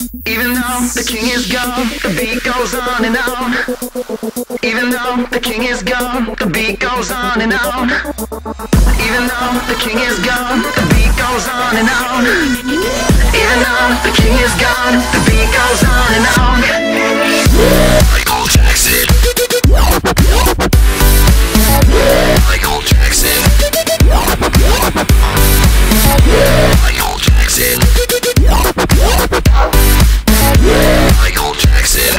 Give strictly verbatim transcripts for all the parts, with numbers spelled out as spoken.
Even though the king is gone, the beat goes on and on. Even though the king is gone, the beat goes on and on. Even though the king is gone, the beat goes on and on. Even though the king is gone, the beat goes on and on. Michael Jackson. Michael Jackson. Michael Jackson. Michael Jackson.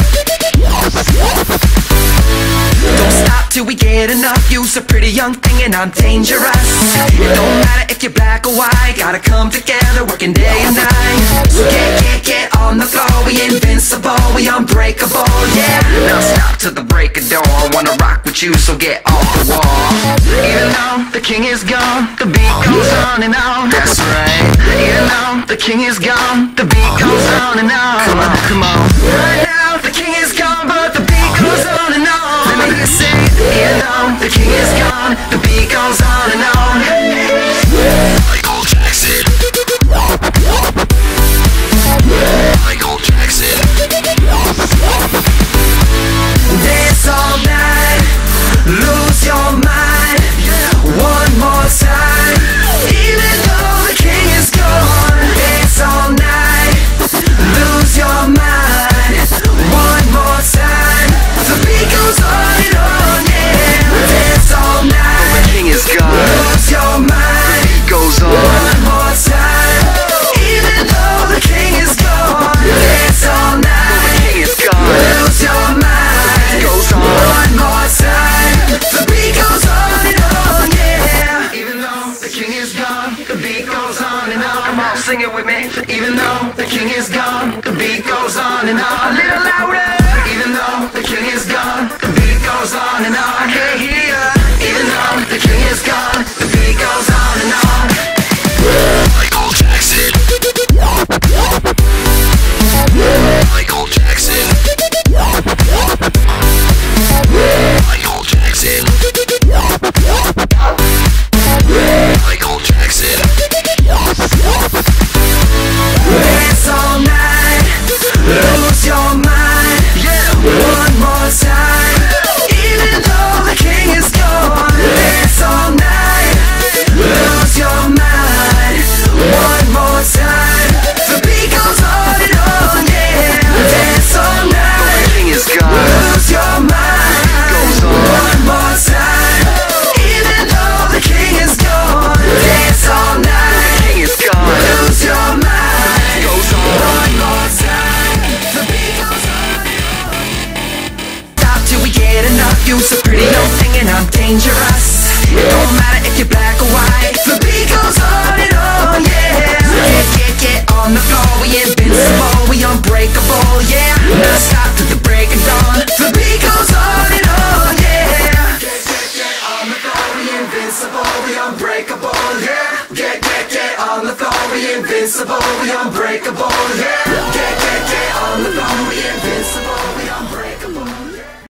Don't stop till we get enough. You's a pretty young thing and I'm dangerous. It don't matter if you're black or white. Gotta come together, working day and night. So get, get, get on the floor. We invincible, we unbreakable, yeah. Now stop till the break of dawn. Wanna rock with you, so get off the wall. Even though the king is gone, the beat goes on and on. That's right. Even though the king is gone, the beat goes on and on. Come on, come on. Right now the king is gone, but the beat goes on and on. Let me hear you say it. Even though the king is gone, the beat goes on and on. Michael Jackson. Michael Jackson. Dance all night, lose your mind. One more time. Even though the king is gone, dance all night, lose your mind. One more time. The beat goes on and on, yeah. Dance all night, the king is gone, lose your mind. The beat goes on. One more time. Even though the king is gone, dance all night, the king is gone, lose your mind. It goes on. One more time. The beat goes on and on, yeah. Even though the king is gone, the beat goes on and on. Come on, sing it with me. Even though the king is gone, the beat goes on and on. A little louder. Even though the king is gone, the beat goes on and on. I can't hear ya. Even though the king is gone, the beat goes on and on. Michael Jackson. Michael Jackson. Michael Jackson. Michael Jackson. Dance all night, lose your mind. One more time. Even though the king is gone, dance all night, lose your mind. One more time. The beat goes on and on, yeah. Dance all night, the king is gone, lose your mind. Goes on. One more time. Even though the king is gone, dance all night, the king is gone, lose your mind. Goes on. One more time. The beat goes on and on. Stop till we get enough. You's a pretty young thing and I'm dangerous. It don't matter if you're black or white. The beat goes on and on, yeah. Get, get, get on the floor. We invincible, we unbreakable, yeah. Now stop till the break of dawn. The beat goes on and on, yeah. Get, get, get on the floor. We invincible, we unbreakable, yeah. Get, get, get on the floor. We invincible, we unbreakable, yeah. Get, get, get on the floor. We invincible.